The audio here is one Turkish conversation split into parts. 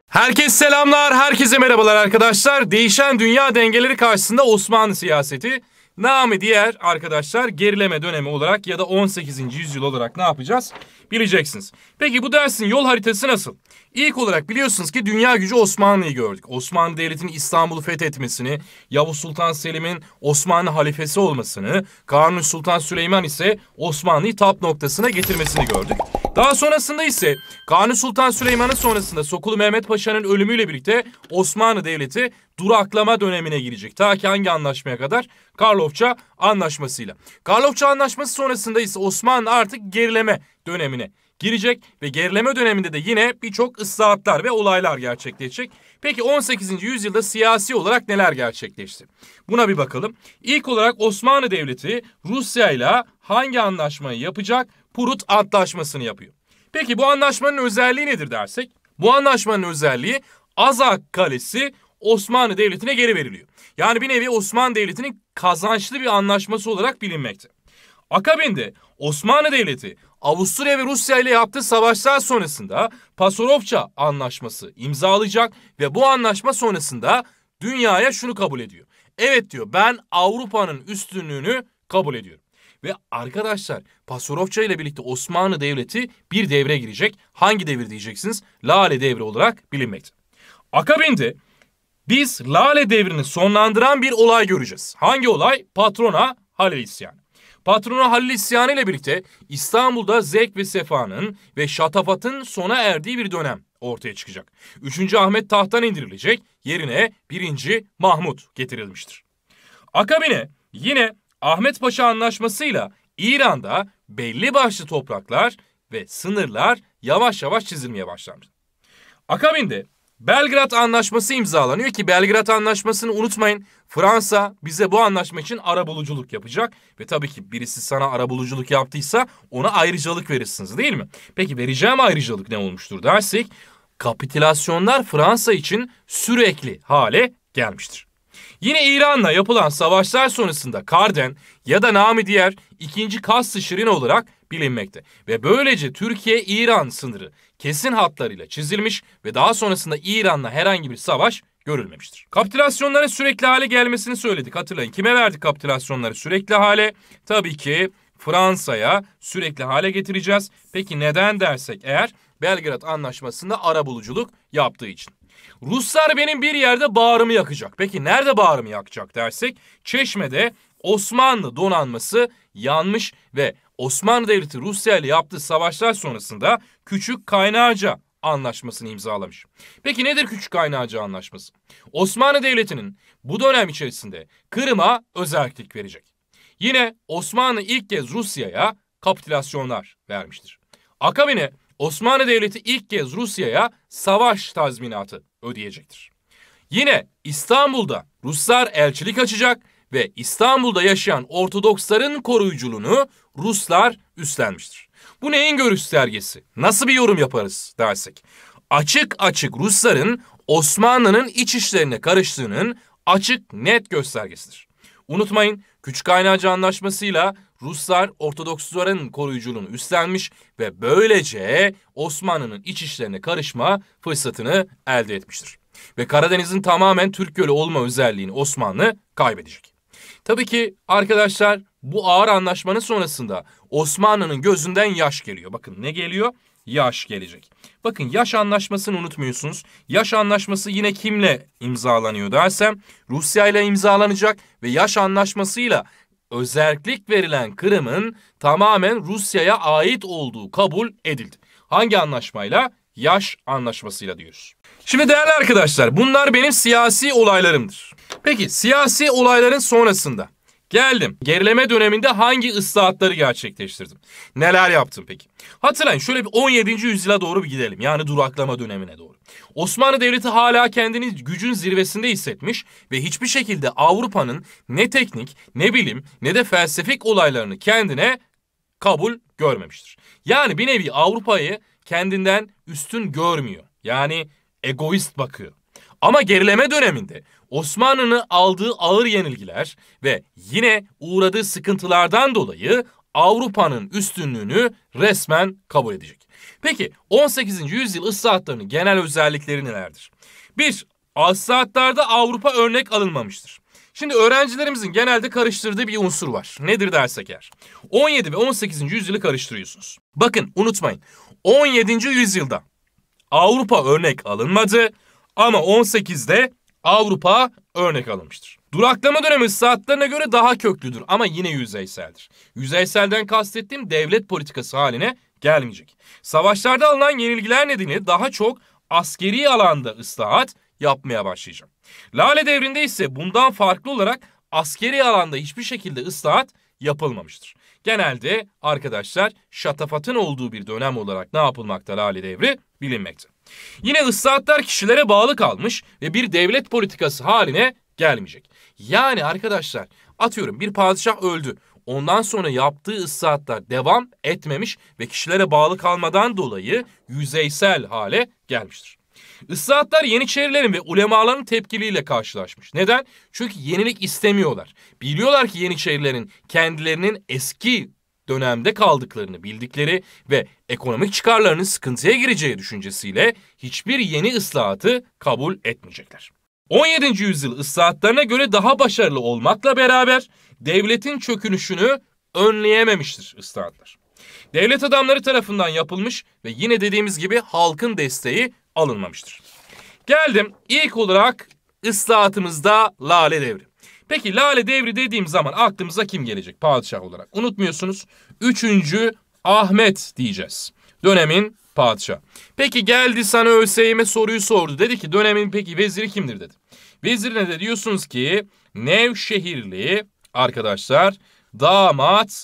Herkese selamlar, herkese merhabalar arkadaşlar. Değişen dünya dengeleri karşısında Osmanlı siyaseti, namı diğer arkadaşlar gerileme dönemi olarak ya da 18. yüzyıl olarak ne yapacağız bileceksiniz. Peki bu dersin yol haritası nasıl? İlk olarak biliyorsunuz ki dünya gücü Osmanlı'yı gördük. Osmanlı Devleti'nin İstanbul'u fethetmesini, Yavuz Sultan Selim'in Osmanlı halifesi olmasını, Kanuni Sultan Süleyman ise Osmanlı'yı tap noktasına getirmesini gördük. Daha sonrasında ise Kanuni Sultan Süleyman'ın sonrasında Sokulu Mehmet Paşa'nın ölümüyle birlikte Osmanlı Devleti duraklama dönemine girecek. Ta ki hangi anlaşmaya kadar? Karlofça Anlaşması'yla. Karlofça Anlaşması sonrasında ise Osmanlı artık gerileme dönemine girecek ve gerileme döneminde de yine birçok ıslahatlar ve olaylar gerçekleşecek. Peki 18. yüzyılda siyasi olarak neler gerçekleşti? Buna bir bakalım. İlk olarak Osmanlı Devleti Rusya ile hangi anlaşmayı yapacak? Prut Antlaşması'nı yapıyor. Peki bu anlaşmanın özelliği nedir dersek? Bu anlaşmanın özelliği Azak Kalesi Osmanlı Devleti'ne geri veriliyor. Yani bir nevi Osmanlı Devleti'nin kazançlı bir anlaşması olarak bilinmekte. Akabinde Osmanlı Devleti Avusturya ve Rusya ile yaptığı savaşlar sonrasında Pasarofça Anlaşması imzalayacak ve bu anlaşma sonrasında dünyaya şunu kabul ediyor. Evet diyor, ben Avrupa'nın üstünlüğünü kabul ediyorum. Ve arkadaşlar Pasarofça ile birlikte Osmanlı Devleti bir devre girecek. Hangi devir diyeceksiniz? Lale Devri olarak bilinmekte. Akabinde biz Lale Devri'ni sonlandıran bir olay göreceğiz. Hangi olay? Patrona Halil İsyanı. Patrona Halil İsyanı ile birlikte İstanbul'da zevk ve sefanın ve şatafatın sona erdiği bir dönem ortaya çıkacak. 3. Ahmet tahttan indirilecek, yerine 1. Mahmut getirilmiştir. Akabine yine Ahmet Paşa Anlaşması'yla İran'da belli başlı topraklar ve sınırlar yavaş yavaş çizilmeye başlandı. Akabinde Belgrad Anlaşması imzalanıyor ki Belgrad Anlaşması'nı unutmayın. Fransa bize bu anlaşma için arabuluculuk yapacak ve tabii ki birisi sana arabuluculuk yaptıysa ona ayrıcalık verirsiniz, değil mi? Peki vereceğim ayrıcalık ne olmuştur dersek, kapitülasyonlar Fransa için sürekli hale gelmiştir. Yine İran'la yapılan savaşlar sonrasında Karden ya da namı diğer 2. Kast-ı Şirin olarak bilinmekte. Ve böylece Türkiye-İran sınırı kesin hatlarıyla çizilmiş ve daha sonrasında İran'la herhangi bir savaş görülmemiştir. Kapitülasyonların sürekli hale gelmesini söyledik, hatırlayın. Kime verdik kapitülasyonları sürekli hale? Tabii ki Fransa'ya sürekli hale getireceğiz. Peki neden dersek eğer, Belgrad Anlaşması'nda arabuluculuk yaptığı için. Ruslar benim bir yerde bağrımı yakacak. Peki nerede bağrımı yakacak dersek, Çeşme'de Osmanlı donanması yanmış ve Osmanlı Devleti Rusya ile yaptığı savaşlar sonrasında Küçük Kaynarca Anlaşması'nı imzalamış. Peki nedir Küçük Kaynarca Anlaşması? Osmanlı Devleti'nin bu dönem içerisinde Kırım'a özerklik verecek. Yine Osmanlı ilk kez Rusya'ya kapitülasyonlar vermiştir. Akabine Osmanlı Devleti ilk kez Rusya'ya savaş tazminatı ödeyecektir. Yine İstanbul'da Ruslar elçilik açacak ve İstanbul'da yaşayan Ortodoksların koruyuculuğunu Ruslar üstlenmiştir. Bu neyin göstergesi? Nasıl bir yorum yaparız dersek? Açık açık Rusların Osmanlı'nın iç işlerine karıştığının açık net göstergesidir. Unutmayın, Küçük Kaynarca Anlaşması'yla Ruslar Ortodoksların koruyuculuğunu üstlenmiş ve böylece Osmanlı'nın iç işlerine karışma fırsatını elde etmiştir. Ve Karadeniz'in tamamen Türk Gölü olma özelliğini Osmanlı kaybedecek. Tabii ki arkadaşlar bu ağır anlaşmanın sonrasında Osmanlı'nın gözünden yaş geliyor. Bakın ne geliyor? Yaş gelecek. Bakın yaş anlaşmasını unutmuyorsunuz. Yaş anlaşması yine kimle imzalanıyor dersem, Rusya ile imzalanacak ve yaş anlaşmasıyla özerklik verilen Kırım'ın tamamen Rusya'ya ait olduğu kabul edildi. Hangi anlaşmayla? Yaş anlaşmasıyla diyoruz. Şimdi değerli arkadaşlar, bunlar benim siyasi olaylarımdır. Peki siyasi olayların sonrasında geldim. Gerileme döneminde hangi ıslahatları gerçekleştirdim? Neler yaptım peki? Hatırlayın, şöyle bir 17. yüzyıla doğru bir gidelim. Yani duraklama dönemine doğru. Osmanlı Devleti hala kendini gücün zirvesinde hissetmiş ve hiçbir şekilde Avrupa'nın ne teknik, ne bilim, ne de felsefik olaylarını kendine kabul görmemiştir. Yani bir nevi Avrupa'yı kendinden üstün görmüyor. Yani egoist bakıyor. Ama gerileme döneminde Osmanlı'nın aldığı ağır yenilgiler ve yine uğradığı sıkıntılardan dolayı Avrupa'nın üstünlüğünü resmen kabul edecek. Peki 18. yüzyıl ıslahatlarının genel özellikleri nelerdir? 1. Islahatlarda Avrupa örnek alınmamıştır. Şimdi öğrencilerimizin genelde karıştırdığı bir unsur var. Nedir dersek eğer? 17 ve 18. yüzyılı karıştırıyorsunuz. Bakın unutmayın. 17. yüzyılda Avrupa örnek alınmadı ama 18'de Avrupa örnek alınmıştır. Duraklama dönemi ıslahatlarına göre daha köklüdür ama yine yüzeyseldir. Yüzeyselden kastettiğim devlet politikası haline gelmeyecek. Savaşlarda alınan yenilgiler nedeniyle daha çok askeri alanda ıslahat yapmaya başlayacağım. Lale devrinde ise bundan farklı olarak askeri alanda hiçbir şekilde ıslahat yapılmamıştır. Genelde arkadaşlar şatafatın olduğu bir dönem olarak ne yapılmakta Lale devri bilinmekte. Yine ıslahatlar kişilere bağlı kalmış ve bir devlet politikası haline gelmeyecek. Yani arkadaşlar atıyorum bir padişah öldü. Ondan sonra yaptığı ıslahatlar devam etmemiş ve kişilere bağlı kalmadan dolayı yüzeysel hale gelmiştir. Islahatlar Yeniçerilerin ve ulemaların tepkiliyle karşılaşmış. Neden? Çünkü yenilik istemiyorlar. Biliyorlar ki Yeniçerilerin kendilerinin eski dönemde kaldıklarını bildikleri ve ekonomik çıkarlarının sıkıntıya gireceği düşüncesiyle hiçbir yeni ıslahatı kabul etmeyecekler. 17. yüzyıl ıslahatlarına göre daha başarılı olmakla beraber devletin çökünüşünü önleyememiştir ıslahatlar. Devlet adamları tarafından yapılmış ve yine dediğimiz gibi halkın desteği alınmamıştır. Geldim ilk olarak ıslahatımızda Lale devri. Peki Lale devri dediğim zaman aklımıza kim gelecek padişah olarak? Unutmuyorsunuz 3. Ahmet diyeceğiz. Dönemin padişahı. Peki geldi sana ÖSYM soruyu sordu. Dedi ki dönemin peki veziri kimdir dedi. Vezirine de diyorsunuz ki Nevşehirli arkadaşlar damat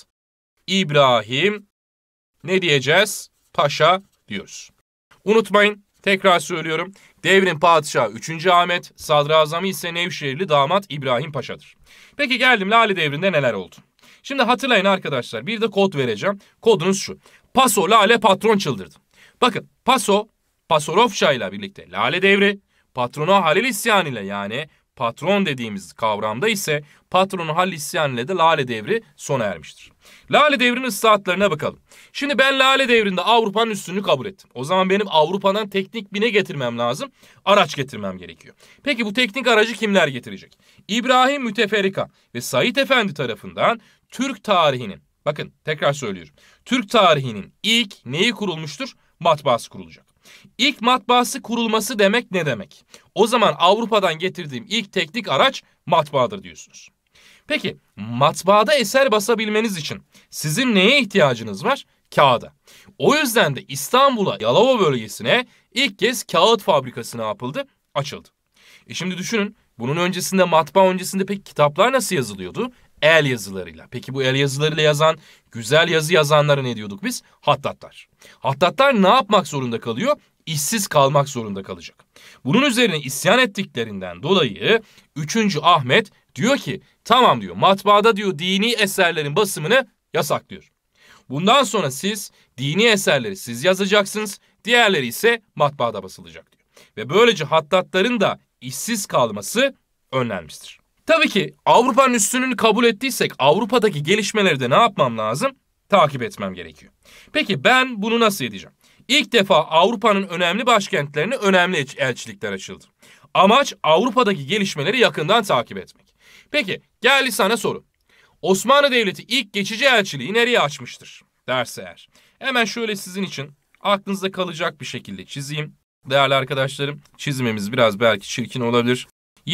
İbrahim ne diyeceğiz? Paşa diyoruz. Unutmayın tekrar söylüyorum. Devrin padişahı 3. Ahmet, sadrazamı ise Nevşehirli damat İbrahim Paşa'dır. Peki geldim Lale devrinde neler oldu? Şimdi hatırlayın arkadaşlar bir de kod vereceğim. Kodunuz şu. Paso Lale patron çıldırdı. Bakın Paso, Pasarofça ile birlikte Lale devri, patronu Halil isyan ile yani patron dediğimiz kavramda ise patronu Halil isyan ile de Lale devri sona ermiştir. Lale devrinin ıslahatlarına bakalım. Şimdi ben Lale devrinde Avrupa'nın üstünlüğünü kabul ettim. O zaman benim Avrupa'dan teknik bir ne getirmem lazım? Araç getirmem gerekiyor. Peki bu teknik aracı kimler getirecek? İbrahim Müteferrika ve Said Efendi tarafından Türk tarihinin, bakın tekrar söylüyorum. Türk tarihinin ilk neyi kurulmuştur? Matbaası kurulacak. İlk matbaası kurulması demek ne demek? O zaman Avrupa'dan getirdiğim ilk teknik araç matbaadır diyorsunuz. Peki matbaada eser basabilmeniz için sizin neye ihtiyacınız var? Kağıda. O yüzden de İstanbul'a Yalova bölgesine ilk kez kağıt fabrikası ne yapıldı? Açıldı. Şimdi düşünün bunun öncesinde matbaa öncesinde peki kitaplar nasıl yazılıyordu? El yazılarıyla. Peki bu el yazılarıyla yazan, güzel yazı yazanlara ne diyorduk biz? Hattatlar. Hattatlar ne yapmak zorunda kalıyor? İşsiz kalmak zorunda kalacak. Bunun üzerine isyan ettiklerinden dolayı 3. Ahmet diyor ki tamam diyor matbaada diyor dini eserlerin basımını yasaklıyor. Bundan sonra siz dini eserleri siz yazacaksınız, diğerleri ise matbaada basılacak diyor. Ve böylece hattatların da işsiz kalması önlenmiştir. Tabii ki Avrupa'nın üstünlüğünü kabul ettiysek Avrupa'daki gelişmeleri de ne yapmam lazım? Takip etmem gerekiyor. Peki ben bunu nasıl edeceğim? İlk defa Avrupa'nın önemli başkentlerine önemli elçilikler açıldı. Amaç Avrupa'daki gelişmeleri yakından takip etmek. Peki geldi sana soru. Osmanlı Devleti ilk geçici elçiliği nereye açmıştır derse eğer. Hemen şöyle sizin için aklınızda kalacak bir şekilde çizeyim. Değerli arkadaşlarım çizimimiz biraz belki çirkin olabilir.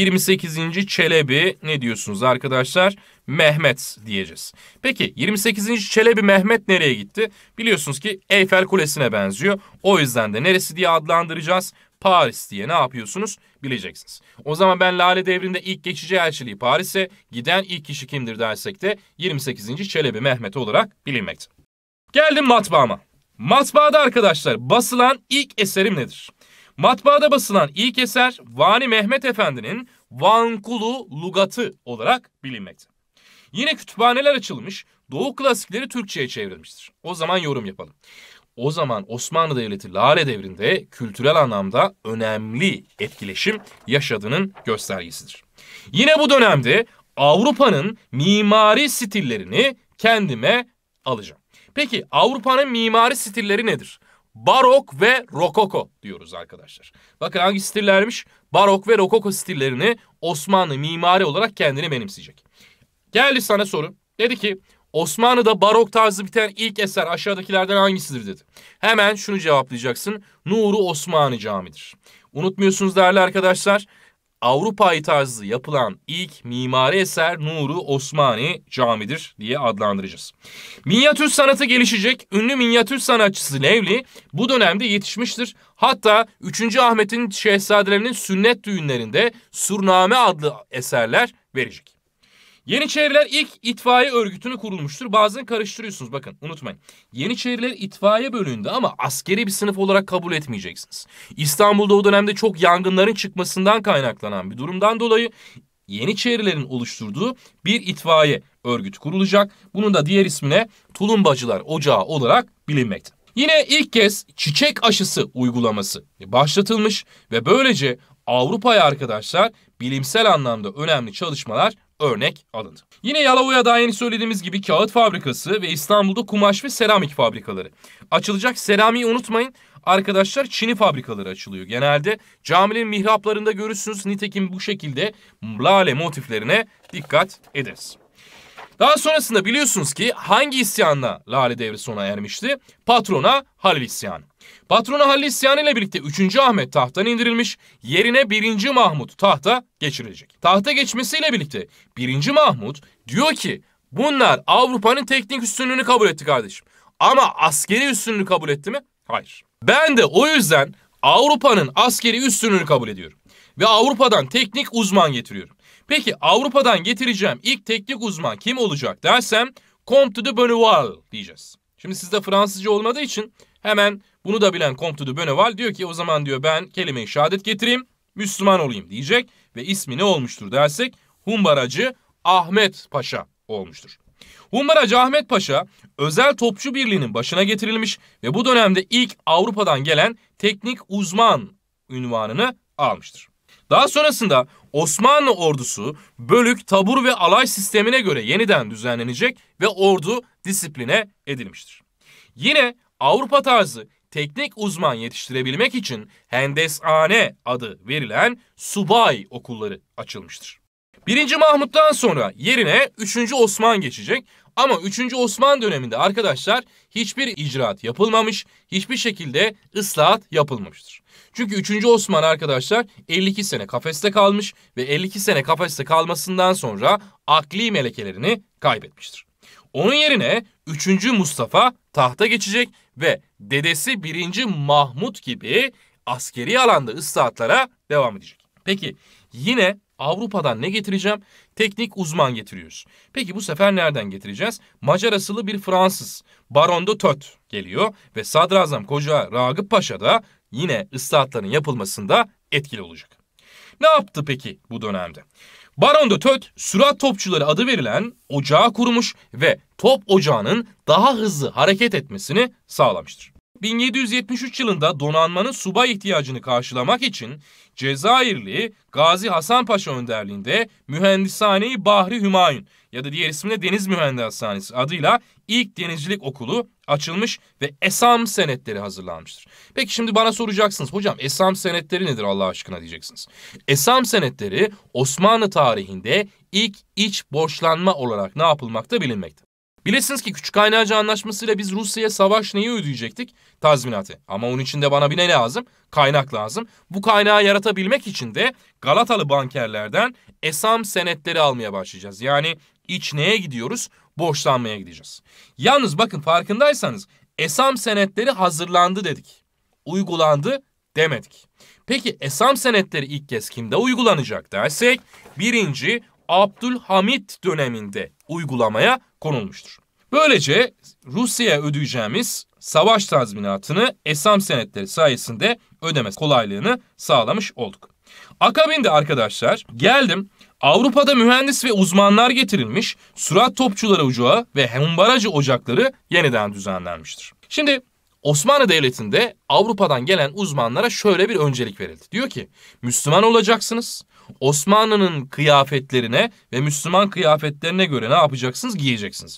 28. Çelebi ne diyorsunuz arkadaşlar? Mehmet diyeceğiz. Peki 28. Çelebi Mehmet nereye gitti? Biliyorsunuz ki Eyfel Kulesi'ne benziyor. O yüzden de neresi diye adlandıracağız? Paris diye ne yapıyorsunuz? Bileceksiniz. O zaman ben Lale devrinde ilk geçici elçiliği Paris'e giden ilk kişi kimdir dersek de 28. Çelebi Mehmet olarak bilinmekte. Geldim matbaama. Matbaada arkadaşlar basılan ilk eserim nedir? Matbaada basılan ilk eser Vani Mehmet Efendi'nin Vankulu Lugatı olarak bilinmekte. Yine kütüphaneler açılmış, Doğu klasikleri Türkçe'ye çevrilmiştir. O zaman yorum yapalım. O zaman Osmanlı Devleti Lale devrinde kültürel anlamda önemli etkileşim yaşadığının göstergesidir. Yine bu dönemde Avrupa'nın mimari stillerini kendime alacağım. Peki Avrupa'nın mimari stilleri nedir? Barok ve rokoko diyoruz arkadaşlar. Bakın hangi stillermiş? Barok ve rokoko stillerini Osmanlı mimari olarak kendine benimseyecek. Geldi sana soru. Dedi ki Osmanlı'da barok tarzı biten ilk eser aşağıdakilerden hangisidir dedi. Hemen şunu cevaplayacaksın. Nuri Osmani Camii'dir. Unutmuyorsunuz değerli arkadaşlar. Avrupa tarzı yapılan ilk mimari eser Nuri Osmani Camii'dir diye adlandıracağız. Minyatür sanatı gelişecek. Ünlü minyatür sanatçısı Levli bu dönemde yetişmiştir. Hatta 3. Ahmet'in şehzadelerinin sünnet düğünlerinde Surname adlı eserler verecek. Yeniçeriler ilk itfaiye örgütünü kurulmuştur. Bazen karıştırıyorsunuz, bakın unutmayın. Yeniçeriler itfaiye bölüğünde ama askeri bir sınıf olarak kabul etmeyeceksiniz. İstanbul'da o dönemde çok yangınların çıkmasından kaynaklanan bir durumdan dolayı Yeniçerilerin oluşturduğu bir itfaiye örgütü kurulacak. Bunun da diğer ismine Tulumbacılar Ocağı olarak bilinmekte. Yine ilk kez çiçek aşısı uygulaması başlatılmış ve böylece Avrupa'ya arkadaşlar bilimsel anlamda önemli çalışmalar örnek alındı. Yine Yalova'ya daha yeni söylediğimiz gibi kağıt fabrikası ve İstanbul'da kumaş ve seramik fabrikaları açılacak. Seramiği unutmayın arkadaşlar, çini fabrikaları açılıyor. Genelde camilerin mihraplarında görürsünüz. Nitekim bu şekilde lale motiflerine dikkat ederiz. Daha sonrasında biliyorsunuz ki hangi isyanla Lale devri sona ermişti? Patrona Halil isyanı. Patrona Halil isyanı ile birlikte 3. Ahmet tahttan indirilmiş, yerine 1. Mahmut tahta geçirilecek. Tahta geçmesiyle birlikte 1. Mahmut diyor ki bunlar Avrupa'nın teknik üstünlüğünü kabul etti kardeşim. Ama askeri üstünlüğünü kabul etti mi? Hayır. Ben de o yüzden Avrupa'nın askeri üstünlüğünü kabul ediyorum. Ve Avrupa'dan teknik uzman getiriyorum. Peki Avrupa'dan getireceğim ilk teknik uzman kim olacak dersem Comte de Bonneval diyeceğiz. Şimdi sizde Fransızca olmadığı için hemen bunu da bilen Comte de Bonneval diyor ki o zaman diyor ben kelime-i şehadet getireyim, Müslüman olayım diyecek ve ismi ne olmuştur dersek Humbaracı Ahmet Paşa olmuştur. Humbaracı Ahmet Paşa özel topçu birliğinin başına getirilmiş ve bu dönemde ilk Avrupa'dan gelen teknik uzman unvanını almıştır. Daha sonrasında Osmanlı ordusu bölük, tabur ve alay sistemine göre yeniden düzenlenecek ve ordu disipline edilmiştir. Yine Avrupa tarzı teknik uzman yetiştirebilmek için Hendeshane adı verilen subay okulları açılmıştır. 1. Mahmut'tan sonra yerine 3. Osman geçecek ama 3. Osman döneminde arkadaşlar hiçbir icraat yapılmamış, hiçbir şekilde ıslahat yapılmamıştır. Çünkü 3. Osman arkadaşlar 52 sene kafeste kalmış ve 52 sene kafeste kalmasından sonra akli melekelerini kaybetmiştir. Onun yerine 3. Mustafa tahta geçecek ve dedesi 1. Mahmut gibi askeri alanda ıslahatlara devam edecek. Peki yine Avrupa'dan ne getireceğim? Teknik uzman getiriyoruz. Peki bu sefer nereden getireceğiz? Macar asıllı bir Fransız Baron de Tott geliyor ve Sadrazam Koca Ragıp Paşa da yine ıslahatların yapılmasında etkili olacak. Ne yaptı peki bu dönemde? Baron de Tott sürat topçuları adı verilen ocağı kurmuş ve top ocağının daha hızlı hareket etmesini sağlamıştır. 1773 yılında donanmanın subay ihtiyacını karşılamak için Cezayirli Gazi Hasan Paşa önderliğinde Mühendishane-i Bahri Hümayun ya da diğer ismiyle Deniz Mühendishanesi adıyla ilk denizcilik okulu açılmış ve esam senetleri hazırlanmıştır. Peki şimdi bana soracaksınız hocam esam senetleri nedir Allah aşkına diyeceksiniz. Esam senetleri Osmanlı tarihinde ilk iç borçlanma olarak ne yapılmakta bilinmekte. Bilesiniz ki Küçükkaynarca Anlaşması'yla biz Rusya'ya savaş neyi ödeyecektik? Tazminatı. Ama onun için de bana bir ne lazım? Kaynak lazım. Bu kaynağı yaratabilmek için de Galatalı bankerlerden esam senetleri almaya başlayacağız. Yani iç neye gidiyoruz? Borçlanmaya gideceğiz. Yalnız bakın farkındaysanız esam senetleri hazırlandı dedik. Uygulandı demedik. Peki esam senetleri ilk kez kimde uygulanacak dersek 1. Abdülhamit döneminde uygulamaya konulmuştur. Böylece Rusya'ya ödeyeceğimiz savaş tazminatını esam senetleri sayesinde ödeme kolaylığını sağlamış olduk. Akabinde arkadaşlar geldim Avrupa'da mühendis ve uzmanlar getirilmiş, sürat topçuları ocağı ve humbaracı ocakları yeniden düzenlenmiştir. Şimdi Osmanlı Devleti'nde Avrupa'dan gelen uzmanlara şöyle bir öncelik verildi. Diyor ki Müslüman olacaksınız. Osmanlı'nın kıyafetlerine ve Müslüman kıyafetlerine göre ne yapacaksınız? Giyeceksiniz diyor.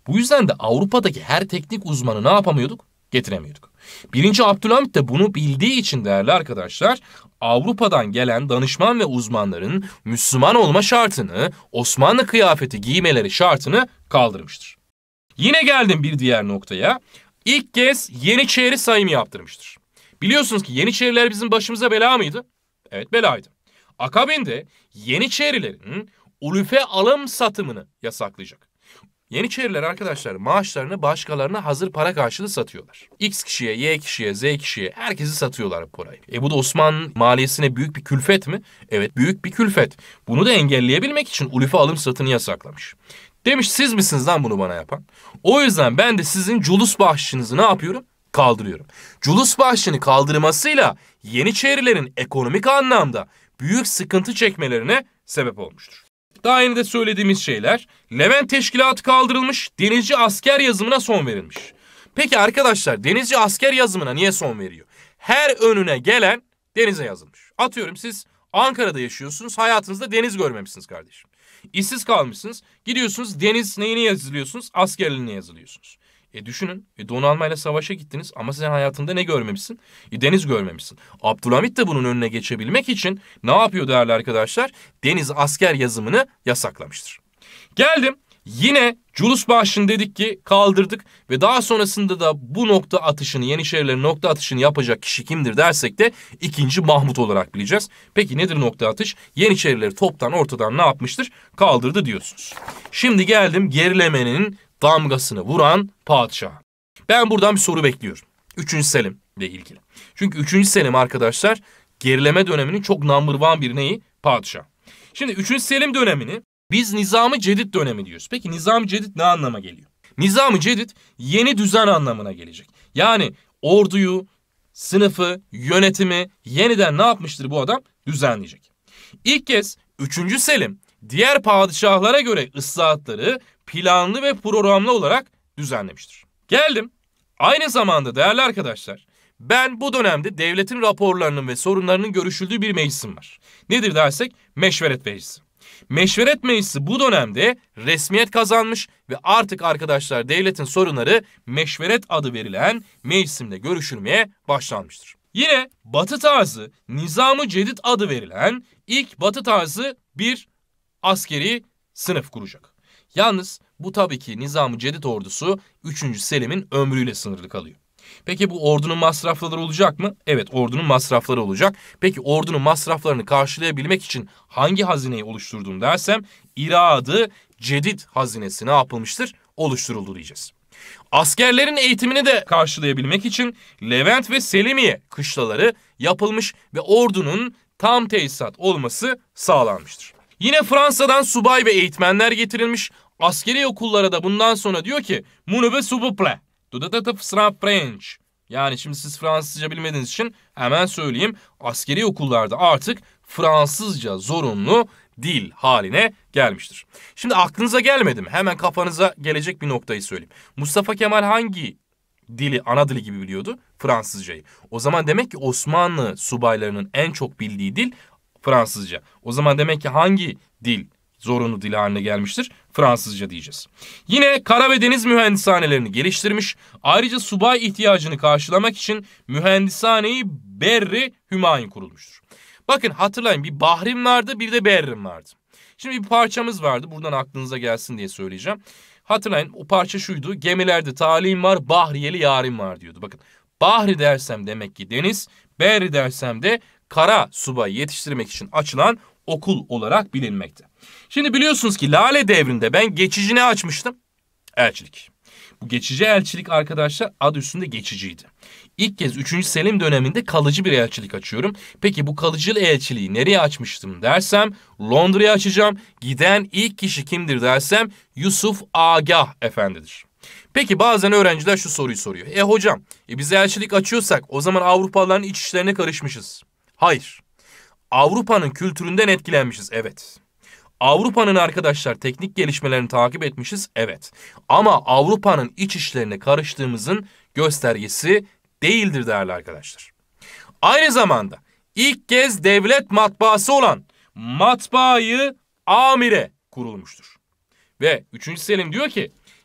Bu yüzden de Avrupa'daki her teknik uzmanı ne yapamıyorduk? Getiremiyorduk. 1. Abdülhamit de bunu bildiği için değerli arkadaşlar, Avrupa'dan gelen danışman ve uzmanların Müslüman olma şartını, Osmanlı kıyafeti giymeleri şartını kaldırmıştır. Yine geldim bir diğer noktaya. İlk kez Yeniçeri sayımı yaptırmıştır. Biliyorsunuz ki Yeniçeriler bizim başımıza bela mıydı? Evet, belaydı. Akabinde Yeniçerilerin ulufe alım satımını yasaklayacak. Yeniçeriler arkadaşlar maaşlarını başkalarına hazır para karşılığı satıyorlar. X kişiye, Y kişiye, Z kişiye herkesi satıyorlar bu parayı. Bu da Osmanlı maliyesine büyük bir külfet mi? Evet, büyük bir külfet. Bunu da engelleyebilmek için ulufe alım satını yasaklamış. Demiş siz misiniz lan bunu bana yapan? O yüzden ben de sizin culus bahşişinizi ne yapıyorum? Kaldırıyorum. Culus bahşişini kaldırmasıyla Yeniçerilerin ekonomik anlamda büyük sıkıntı çekmelerine sebep olmuştur. Daha yeni de söylediğimiz şeyler, Levent Teşkilatı kaldırılmış, denizci asker yazımına son verilmiş. Peki arkadaşlar, denizci asker yazımına niye son veriyor? Her önüne gelen denize yazılmış. Atıyorum siz Ankara'da yaşıyorsunuz, hayatınızda deniz görmemişsiniz kardeşim. İşsiz kalmışsınız, gidiyorsunuz deniz neyine yazılıyorsunuz? Askerliğine yazılıyorsunuz. Düşünün, donanmayla savaşa gittiniz ama sen hayatında ne görmemişsin? Deniz görmemişsin. Abdülhamit de bunun önüne geçebilmek için ne yapıyor değerli arkadaşlar? Deniz asker yazımını yasaklamıştır. Geldim, yine culus bahşişini dedik ki kaldırdık ve daha sonrasında da bu nokta atışını, Yeniçerilerin nokta atışını yapacak kişi kimdir dersek de 2. Mahmut olarak bileceğiz. Peki nedir nokta atış? Yeniçerileri toptan ortadan ne yapmıştır? Kaldırdı diyorsunuz. Şimdi geldim gerilemenin damgasını vuran padişah. Ben buradan bir soru bekliyorum. 3. Selim ile ilgili. Çünkü 3. Selim arkadaşlar gerileme döneminin çok number one bir neyi? Padişah. Şimdi 3. Selim dönemini biz Nizam-ı Cedid dönemi diyoruz. Peki Nizam-ı Cedid ne anlama geliyor? Nizam-ı Cedid yeni düzen anlamına gelecek. Yani orduyu, sınıfı, yönetimi yeniden ne yapmıştır bu adam? Düzenleyecek. İlk kez 3. Selim diğer padişahlara göre ıslahatları planlı ve programlı olarak düzenlemiştir. Geldim. Aynı zamanda değerli arkadaşlar, ben bu dönemde devletin raporlarının ve sorunlarının görüşüldüğü bir meclisim var. Nedir dersek? Meşveret Meclisi. Meşveret Meclisi bu dönemde resmiyet kazanmış ve artık arkadaşlar devletin sorunları meşveret adı verilen meclisimde görüşülmeye başlanmıştır. Yine Batı tarzı Nizam-ı Cedid adı verilen ilk Batı tarzı bir askeri sınıf kuracak. Yalnız bu tabii ki Nizam-ı Cedid ordusu 3. Selim'in ömrüyle sınırlı kalıyor. Peki bu ordunun masrafları olacak mı? Evet, ordunun masrafları olacak. Peki ordunun masraflarını karşılayabilmek için hangi hazineyi oluşturdum dersem İrad-ı Cedid hazinesi ne yapılmıştır? Oluşturuldu diyeceğiz. Askerlerin eğitimini de karşılayabilmek için Levent ve Selimiye kışlaları yapılmış ve ordunun tam tesisat olması sağlanmıştır. Yine Fransa'dan subay ve eğitmenler getirilmiş. Askeri okullara da bundan sonra diyor ki "Munube s'il vous plaît, French." Yani şimdi siz Fransızca bilmediğiniz için hemen söyleyeyim. Askeri okullarda artık Fransızca zorunlu dil haline gelmiştir. Şimdi aklınıza gelmedi mi? Hemen kafanıza gelecek bir noktayı söyleyeyim. Mustafa Kemal hangi dili ana dili gibi biliyordu? Fransızcayı. O zaman demek ki Osmanlı subaylarının en çok bildiği dil Fransızca. O zaman demek ki hangi dil zorunlu dil haline gelmiştir? Fransızca diyeceğiz. Yine kara ve deniz mühendishanelerini geliştirmiş. Ayrıca subay ihtiyacını karşılamak için Mühendishane-i Berri Hümayun kurulmuştur. Bakın hatırlayın, bir Bahrim vardı, bir de Berrim vardı. Şimdi bir parçamız vardı, buradan aklınıza gelsin diye söyleyeceğim. Hatırlayın, o parça şuydu: gemilerde talim var, bahriyeli yarim var diyordu. Bakın, Bahri dersem demek ki deniz, Berri dersem de kara subayı yetiştirmek için açılan okul olarak bilinmekte. Şimdi biliyorsunuz ki Lale devrinde ben geçici ne açmıştım? Elçilik. Bu geçici elçilik arkadaşlar adı üstünde geçiciydi. İlk kez 3. Selim döneminde kalıcı bir elçilik açıyorum. Peki bu kalıcı elçiliği nereye açmıştım dersem Londra'ya açacağım. Giden ilk kişi kimdir dersem Yusuf Agah Efendidir. Peki bazen öğrenciler şu soruyu soruyor. Hocam biz elçilik açıyorsak o zaman Avrupalıların iç işlerine karışmışız. Hayır. Avrupa'nın kültüründen etkilenmişiz, evet. Avrupa'nın arkadaşlar teknik gelişmelerini takip etmişiz, evet. Ama Avrupa'nın iç işlerine karıştığımızın göstergesi değildir değerli arkadaşlar. Aynı zamanda ilk kez devlet matbaası olan Matbaayı Amire kurulmuştur. Ve 3. Selim diyor ki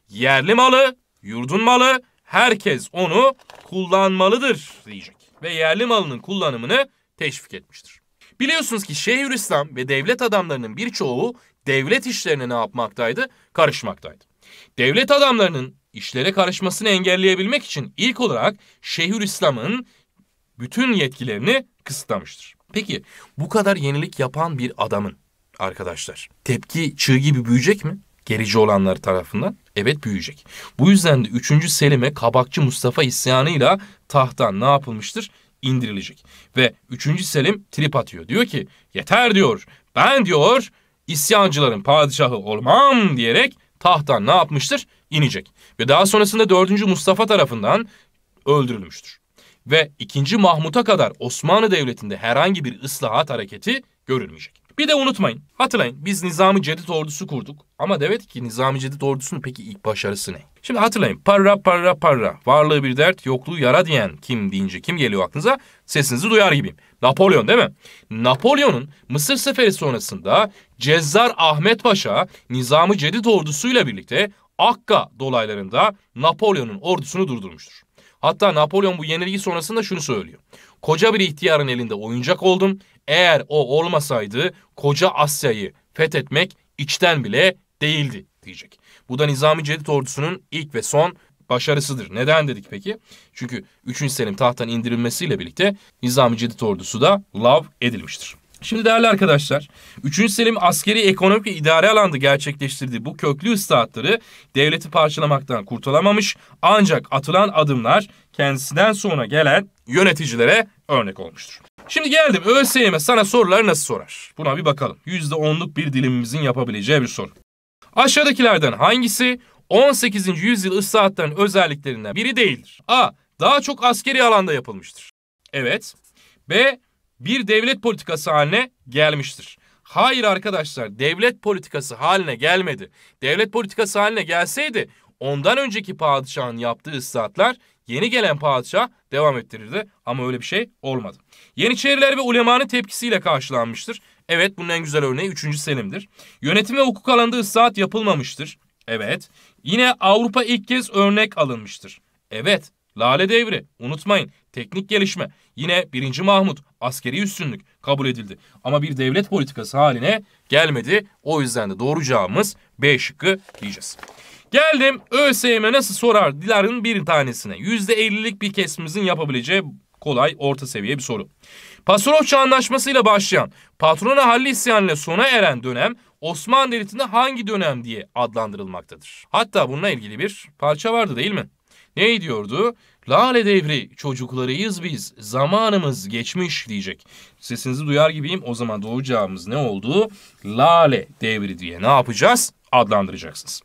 yerli malı, yurdun malı, herkes onu kullanmalıdır diyecek. Ve yerli malının kullanımını teşvik etmiştir. Biliyorsunuz ki Şeyhülislam ve devlet adamlarının birçoğu devlet işlerine ne yapmaktaydı? Karışmaktaydı. Devlet adamlarının işlere karışmasını engelleyebilmek için ilk olarak Şeyhülislam'ın bütün yetkilerini kısıtlamıştır. Peki bu kadar yenilik yapan bir adamın arkadaşlar tepki çığ gibi büyüyecek mi? Gerici olanlar tarafından. Evet, büyüyecek. Bu yüzden de 3. Selim'e Kabakçı Mustafa isyanıyla tahttan ne yapılmıştır? İndirilecek. Ve 3. Selim trip atıyor. Diyor ki yeter diyor. Ben diyor isyancıların padişahı olmam diyerek tahttan ne yapmıştır? İnecek. Ve daha sonrasında 4. Mustafa tarafından öldürülmüştür. Ve 2. Mahmut'a kadar Osmanlı Devleti'nde herhangi bir ıslahat hareketi görülmeyecek. Bir de unutmayın, hatırlayın biz Nizam-ı Cedid ordusu kurduk. Ama demedik ki Nizam-ı Cedid ordusunun peki ilk başarısı ne? Şimdi hatırlayın, parra parra parra, varlığı bir dert, yokluğu yara diyen kim deyince kim geliyor aklınıza? Sesinizi duyar gibiyim. Napolyon değil mi? Napolyon'un Mısır seferi sonrasında Cezzar Ahmet Paşa Nizam-ı Cedid ordusuyla birlikte Akka dolaylarında Napolyon'un ordusunu durdurmuştur. Hatta Napolyon bu yenilgi sonrasında şunu söylüyor. Koca bir ihtiyarın elinde oyuncak oldum. Eğer o olmasaydı koca Asya'yı fethetmek içten bile değildi diyecek. Bu da Nizam-ı Cedid ordusunun ilk ve son başarısıdır. Neden dedik peki? Çünkü 3. Selim tahttan indirilmesiyle birlikte Nizam-ı Cedid ordusu da lav edilmiştir. Şimdi değerli arkadaşlar, 3. Selim askeri, ekonomik ve idari alanda gerçekleştirdiği bu köklü ıslahatları devleti parçalamaktan kurtulamamış, ancak atılan adımlar kendisinden sonra gelen yöneticilere örnek olmuştur. Şimdi geldim ÖSYM sana soruları nasıl sorar? Buna bir bakalım. %10'luk bir dilimimizin yapabileceği bir soru. Aşağıdakilerden hangisi 18. yüzyıl ıslahatlarının özelliklerinden biri değildir? A. Daha çok askeri alanda yapılmıştır. Evet. B. Bir devlet politikası haline gelmiştir. Hayır arkadaşlar, devlet politikası haline gelmedi. Devlet politikası haline gelseydi ondan önceki padişahın yaptığı ıslahatlar yeni gelen padişah devam ettirirdi. Ama öyle bir şey olmadı. Yeniçeriler ve ulemanın tepkisiyle karşılanmıştır. Evet, bunun en güzel örneği 3. Selim'dir. Yönetim ve hukuk alanında ıslahat yapılmamıştır. Evet. Yine Avrupa ilk kez örnek alınmıştır. Evet. Lale Devri, unutmayın, teknik gelişme, yine 1. Mahmut, askeri üstünlük kabul edildi. Ama bir devlet politikası haline gelmedi. O yüzden de doğru cevabımız B şıkkı diyeceğiz. Geldim ÖSYM nasıl sorar dilerin bir tanesine. %50'lik bir kesimimizin yapabileceği kolay orta seviye bir soru. Pasarofça Anlaşması'yla başlayan patrona halli isyanıyla sona eren dönem Osmanlı Devleti'nde hangi dönem diye adlandırılmaktadır? Hatta bununla ilgili bir parça vardı değil mi? Ne diyordu? Lale devri çocuklarıyız biz, zamanımız geçmiş diyecek. Sesinizi duyar gibiyim. O zaman doğru cevabımız ne oldu? Lale devri diye ne yapacağız? Adlandıracaksınız.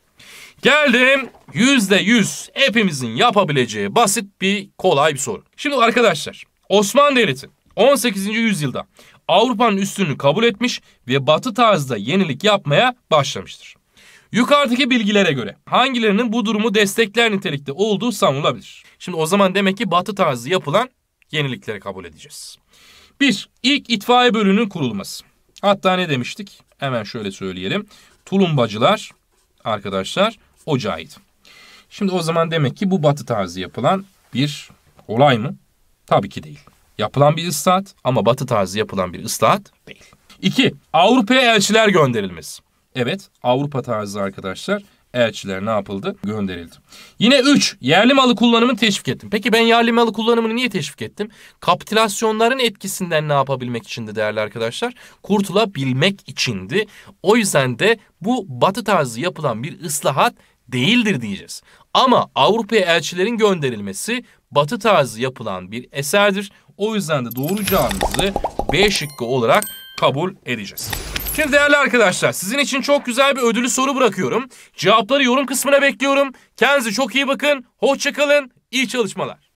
Geldim %100 hepimizin yapabileceği basit bir kolay bir soru. Şimdi arkadaşlar Osmanlı Devleti 18. yüzyılda Avrupa'nın üstünlüğünü kabul etmiş ve Batı tarzda yenilik yapmaya başlamıştır. Yukarıdaki bilgilere göre hangilerinin bu durumu destekler nitelikte olduğu sanılabilir? Şimdi o zaman demek ki Batı tarzı yapılan yenilikleri kabul edeceğiz. 1. İlk itfaiye bölüğünün kurulması. Hatta ne demiştik? Hemen şöyle söyleyelim. Tulumbacılar arkadaşlar ocağıydı. Şimdi o zaman demek ki bu Batı tarzı yapılan bir olay mı? Tabii ki değil. Yapılan bir ıslahat ama Batı tarzı yapılan bir ıslahat değil. 2. Avrupa'ya elçiler gönderilmesi. Evet, Avrupa tarzı arkadaşlar elçiler ne yapıldı? Gönderildi. Yine 3. Yerli malı kullanımını teşvik ettim. Peki ben yerli malı kullanımını niye teşvik ettim? Kapitülasyonların etkisinden ne yapabilmek içindi değerli arkadaşlar? Kurtulabilmek içindi. O yüzden de bu Batı tarzı yapılan bir ıslahat değildir diyeceğiz. Ama Avrupa'ya elçilerin gönderilmesi Batı tarzı yapılan bir eserdir. O yüzden de doğru cevabımızı B şıkkı olarak kabul edeceğiz. Şimdi değerli arkadaşlar sizin için çok güzel bir ödüllü soru bırakıyorum. Cevapları yorum kısmına bekliyorum. Kendinize çok iyi bakın. Hoşça kalın. İyi çalışmalar.